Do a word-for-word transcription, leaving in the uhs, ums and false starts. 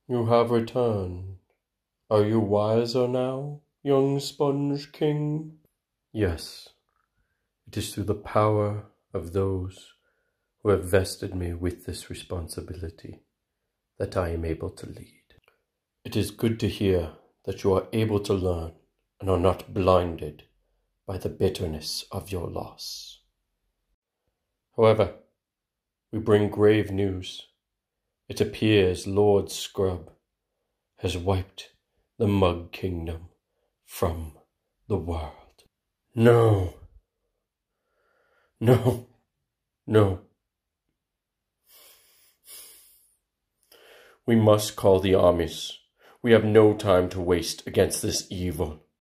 You have returned. Are you wiser now, young Sponge King? Yes, it is through the power of those who have vested me with this responsibility that I am able to lead. It is good to hear that you are able to learn and are not blinded by the bitterness of your loss. However, we bring grave news. It appears Lord Scrub has wiped the Mug Kingdom from the world. No, no, no. We must call the armies. We have no time to waste against this evil.